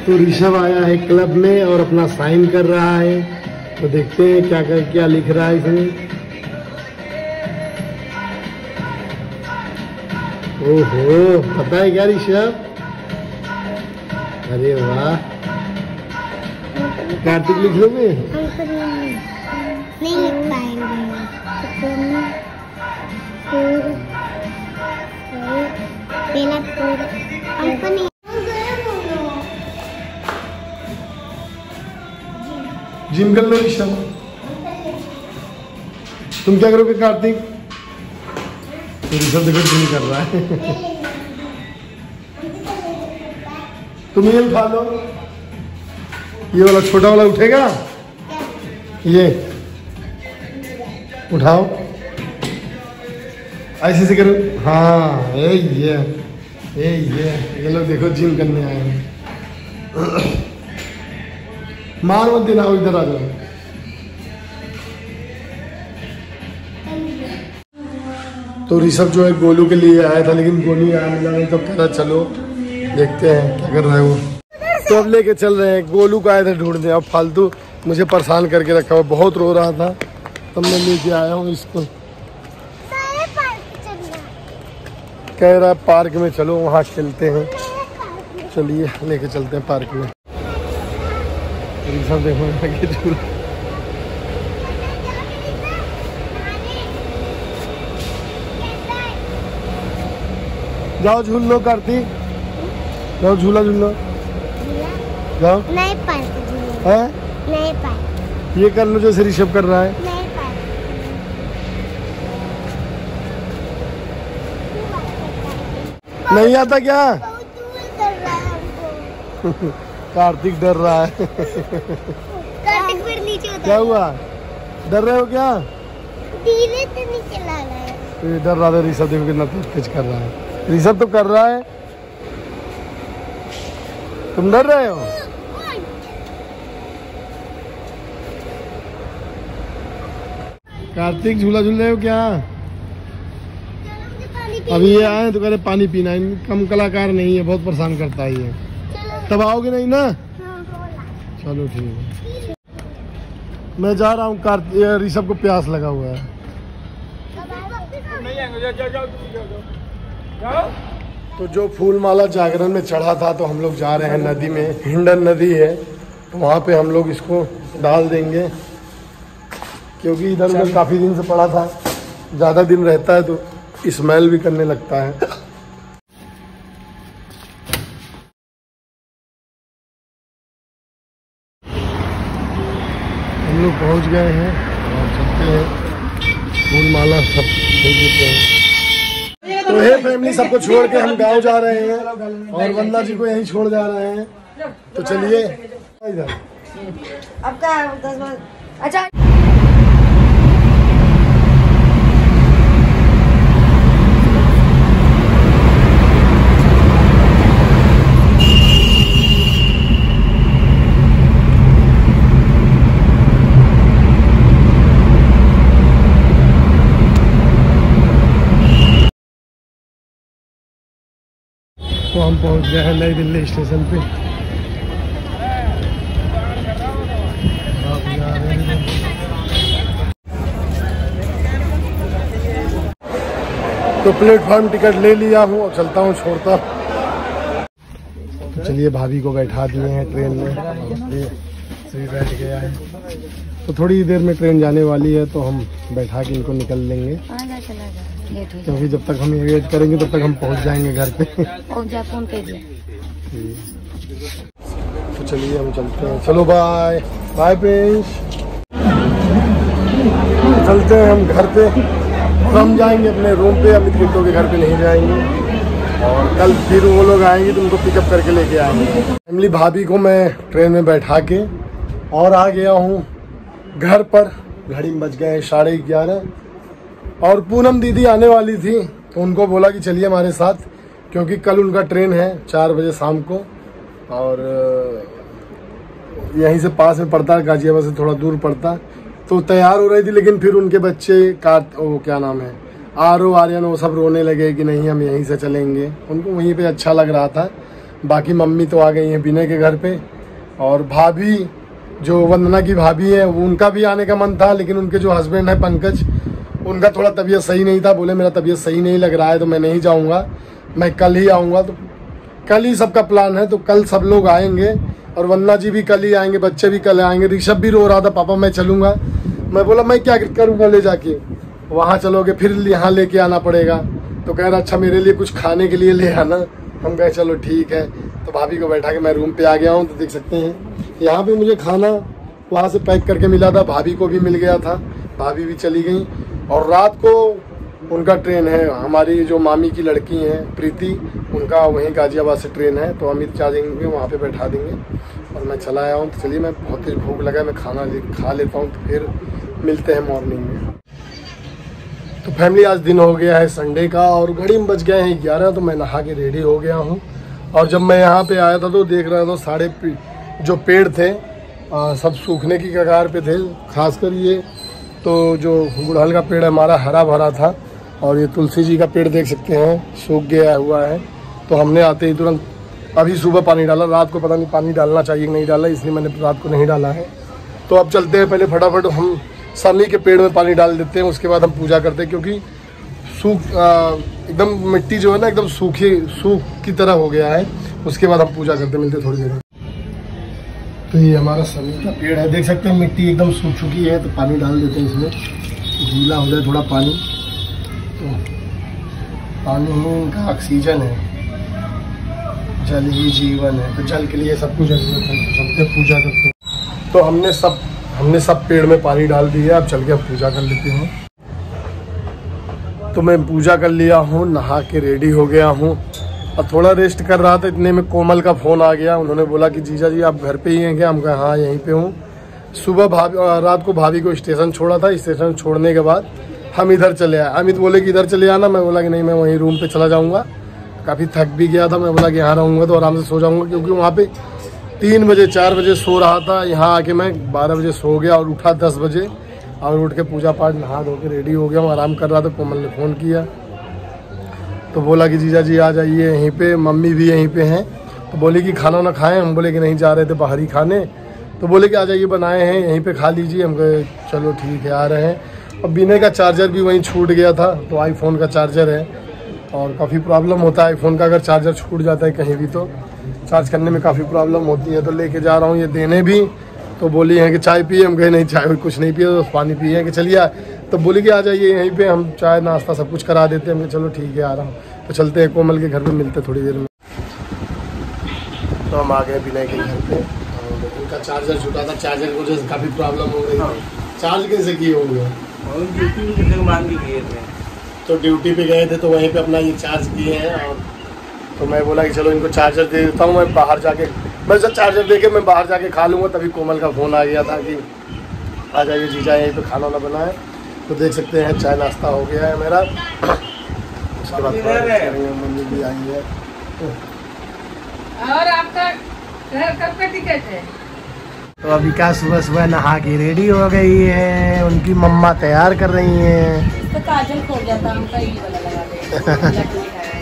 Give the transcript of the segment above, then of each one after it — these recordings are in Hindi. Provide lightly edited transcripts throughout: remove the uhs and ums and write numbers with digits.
तो ऋषभ आया है क्लब में और अपना साइन कर रहा है, तो देखते हैं क्या लिख रहा है इसमें। ओहो, पता है क्या ऋषभ? अरे वाह, कार्तिक लिख लोगे? नहीं लिख पाएंगे। जिम कर लो ऋषभ। तुम क्या करोगे कार्तिक? तो ऋषभ देखो जिम कर रहा है। तुम ये उठा लो, ये वाला छोटा वाला उठेगा, ये उठाओ, ऐसे से करो। हाँ ये लोग देखो जिम करने आए हैं। मार मत देना, इधर आ जाओ। तो ऋषभ जो है गोलू के लिए आया था, लेकिन गोलू यहाँ मिला नहीं, तो कह रहा चलो देखते हैं क्या कर रहा है वो। तो अब लेके चल रहे हैं। गोलू को आए थे ढूंढने, अब फालतू मुझे परेशान करके रखा हुआ, बहुत रो रहा था, तब मैं लेके आया हूँ इसको। कह रहा पार्क में चलो, वहाँ खेलते हैं। चलिए लेके चलते हैं पार्क में। ऋषभ देखो लगे झूला। जाओ झूल लो कार्तिक, जाओ झूला झूल लो, जाओ। नहीं पार्क है, नहीं पार्क। ये कर लो जैसे ऋषभ कर रहा है। नहीं पार्क। नहीं आता क्या? बहुत दूर कर रहा है हमको। कार्तिक डर रहा है। कार्तिक फिर नीचे उतर। क्या हुआ, डर रहे हो क्या? धीरे से नीचे ला रहा है। तो ये डर रहा था। ऋषभ देखो कितना तेज कर रहा है। ऋषभ तो कर रहा है, तुम डर रहे हो? कार्तिक झूला झूल रहे हो क्या? अभी ये आए तो कह रहे पानी पीना है। कम कलाकार नहीं है, बहुत परेशान करता है ये। तब आओगे नहीं ना? चलो ठीक है, मैं जा रहा हूँ। ऋषभ को प्यास लगा हुआ है। तो जो फूल माला जागरण में चढ़ा था, तो हम लोग जा रहे हैं नदी में। हिंडन नदी है, तो वहाँ पे हम लोग इसको डाल देंगे, क्योंकि इधर उधर काफ़ी दिन से पड़ा था। ज़्यादा दिन रहता है तो स्मेल भी करने लगता है। हम लोग पहुँच गए हैं और चलते हैं। फूल माला सब भेज देते हैं। तो हे फैमिली, सबको छोड़ के हम गांव जा रहे हैं और वंदना जी को यहीं छोड़ जा रहे हैं। तो चलिए इधर। अब क्या 10 मिनट। अच्छा, तो हम पहुंच गए हैं नई दिल्ली स्टेशन पे। तो प्लेटफॉर्म टिकट ले लिया हूँ और चलता हूँ छोड़ता। तो चलिए, भाभी को बैठा दिए हैं ट्रेन में, ये बैठ गया है। तो थोड़ी देर में ट्रेन जाने वाली है, तो हम बैठा के इनको निकल लेंगे, क्योंकि जब तक हम ये वेट करेंगे तब तक हम पहुंच जाएंगे घर पे। फोन पे तो चलिए हम चलते हैं। चलो बाय बाय प्रिंस। चलते हैं हम घर पे, और हम जाएंगे अपने रूम पे। अमित किट्टो के घर पे नहीं जाएंगे, और कल फिर वो लोग आएंगे तो उनको पिकअप करके लेके आएंगे। फैमिली, भाभी को मैं ट्रेन में बैठा के और आ गया हूँ घर पर। घड़ी में बज गए 11:30, और पूनम दीदी आने वाली थी, तो उनको बोला कि चलिए हमारे साथ, क्योंकि कल उनका ट्रेन है 4 बजे शाम को, और यहीं से पास में पड़ता है, गाजियाबाद से थोड़ा दूर पड़ता। तो तैयार हो रही थी, लेकिन फिर उनके बच्चे वो क्या नाम है, आर्यन, वो सब रोने लगे कि नहीं हम यहीं से चलेंगे। उनको वहीं पे अच्छा लग रहा था। बाकी मम्मी तो आ गई हैं विनय के घर पे, और भाभी जो वंदना की भाभी है उनका भी आने का मन था, लेकिन उनके जो हस्बैंड है पंकज, उनका थोड़ा तबीयत सही नहीं था। बोले मेरा तबीयत सही नहीं लग रहा है तो मैं नहीं जाऊँगा, मैं कल ही आऊँगा। तो कल ही सबका प्लान है, तो कल सब लोग आएंगे और वंदना जी भी कल ही आएंगे, बच्चे भी कल आएंगे। ऋषभ भी रो रहा था पापा मैं चलूँगा, मैं बोला मैं क्या करूँगा ले जाके, वहाँ चलोगे फिर यहाँ लेके आना पड़ेगा। तो कह रहा अच्छा मेरे लिए कुछ खाने के लिए ले आना। हम कहे चलो ठीक है। तो भाभी को बैठा के मैं रूम पे आ गया हूँ। तो देख सकते हैं यहाँ पे मुझे खाना वहाँ से पैक करके मिला था, भाभी को भी मिल गया था, भाभी भी चली गई। और रात को उनका ट्रेन है, हमारी जो मामी की लड़की हैं प्रीति, उनका वहीं गाजियाबाद से ट्रेन है, तो अमित जाएंगे वहाँ पे बैठा देंगे। और मैं चला आया हूँ। तो चलिए मैं बहुत तेज भूख लगा है, मैं खाना खा लेता हूँ, तो फिर मिलते हैं मॉर्निंग में। तो फैमिली आज दिन हो गया है संडे का और घड़ी में बज गए हैं 11। तो मैं नहा के रेडी हो गया हूँ। और जब मैं यहाँ पे आया था तो देख रहा था सारे जो पेड़ थे सब सूखने की कगार पे थे। खासकर ये तो जो गुड़हल का पेड़ हमारा हरा भरा था, और ये तुलसी जी का पेड़ देख सकते हैं सूख गया हुआ है। तो हमने आते ही तुरंत अभी सुबह पानी डाला, रात को पता नहीं पानी डालना चाहिए नहीं डाला, इसलिए मैंने रात को नहीं डाला है। तो अब चलते हैं, पहले फटाफट हम समी के पेड़ में पानी डाल देते हैं, उसके बाद हम पूजा करते हैं, क्योंकि एकदम मिट्टी जो है ना एकदम सूख की तरह हो गया है। उसके बाद हम पूजा करते, मिलते थोड़ी देर में। तो ये हमारा समी का पेड़ है, देख सकते हैं मिट्टी एकदम सूख चुकी है। तो पानी डाल देते हैं इसमें, गीला हो जाए थोड़ा पानी। तो पानी ही इनका ऑक्सीजन है, जल ही जीवन है, तो जल के लिए सब कुछ जरूरत है। चलते पूजा करते हैं। तो हमने सब पेड़ में पानी डाल दिया, अब चल के पूजा कर लेते हैं। तो मैं पूजा कर लिया हूँ, नहा के रेडी हो गया हूँ और थोड़ा रेस्ट कर रहा था। इतने में कोमल का फ़ोन आ गया, उन्होंने बोला कि जीजा जी आप घर पे ही हैं क्या? हम कहा हाँ यहीं पे हूँ। सुबह रात को भाभी को स्टेशन छोड़ा था, स्टेशन छोड़ने के बाद हम इधर चले आए। अमित बोले कि इधर चले आना, मैं बोला कि नहीं मैं वहीं रूम पे चला जाऊँगा, काफ़ी थक भी गया था। मैं बोला कि यहाँ रहूँगा तो आराम से सो जाऊँगा, क्योंकि वहाँ पे 3 बजे 4 बजे सो रहा था। यहाँ आके मैं 12 बजे सो गया और उठा 10 बजे, और उठ के पूजा पाठ नहा धो के रेडी हो गया हूँ, आराम कर रहा था। कोमल ने फ़ोन किया तो बोला कि जीजा जी आ जाइए यहीं पे, मम्मी भी यहीं पे हैं। तो बोले कि खाना ना खाएं, हम बोले कि नहीं जा रहे थे बाहर ही खाने। तो बोले कि आ जाइए बनाए हैं यहीं पे खा लीजिए। हम कहे चलो ठीक है आ रहे हैं। और बिना का चार्जर भी वहीं छूट गया था, तो आईफोन का चार्जर है और काफ़ी प्रॉब्लम होता है आईफोन का, अगर चार्जर छूट जाता है कहीं भी तो चार्ज करने में काफ़ी प्रॉब्लम होती है। तो लेके जा रहा हूँ ये देने भी। तो बोली हैं कि चाय पिए, हम कहे नहीं चाय कुछ नहीं पिए, तो पानी पिए कि चलिए। तो बोली कि आ जाइए यहीं पे, हम चाय नाश्ता सब कुछ करा देते हैं। हम चलो ठीक है आ रहा हूँ। तो चलते हैं कोमल के घर पे, मिलते थोड़ी देर में। तो हम आ गए विनय के घर पे। उनका चार्जर छूटा था, चार्जर की वजह से काफ़ी प्रॉब्लम हो गई थी। चार्ज कैसे किए होंगे? तो ड्यूटी पे गए थे तो वहीं पे अपना ये चार्ज किए हैं। और तो मैं बोला कि चलो इनको चार्जर दे देता हूँ, मैं बाहर जाके मैं सब चार्जर दे के मैं बाहर जाके खा लूँगा। तभी कोमल का फ़ोन आ गया था कि आ जाइए जीजा यहीं पे खाना ना बनाए। तो देख सकते हैं चाय नाश्ता हो गया है मेरा। उसके बाद मम्मी भी आई है। और आपका घर कब का टिकट है? तो अभी का सुबह सुबह नहा के रेडी हो गई है, उनकी मम्मा तैयार कर रही हैं। तो काजल खो गया था, हमका ये वाला लगा दे।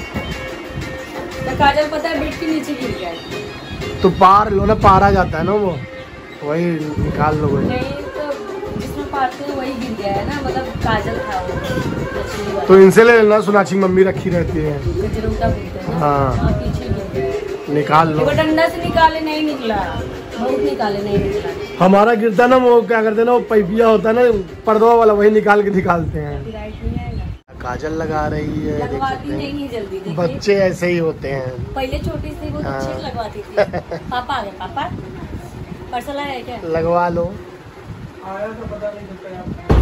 तो काजल पता है बेड के नीचे गिर गया है। तो पार लो ना, पार आ जाता है ना वो, वही निकाल लो। नहीं तो जिसमें पारते हैं वही गिर गया है ना, मतलब काजल था वो। तो इनसे ले लेना, सोनाक्षी मम्मी रखी रहती है। हाँ पीछे गिर गया, निकाल लो। डंडा से निकाले नहीं निकला, बहुत निकाले नहीं निकला। हमारा गिरता ना वो क्या करते ना, वो पैपिया होता है ना पर्दवा वाला, वही निकाल के निकालते हैं। काजल लगा रही है, लगवाती नहीं जल्दी, बच्चे ऐसे ही होते हैं। पहले छोटी सी बहुत अच्छी लगवाती थी। पापा आ गए, पापा पर्सला है क्या? लगवा लो। आया तो पता नहीं चलता।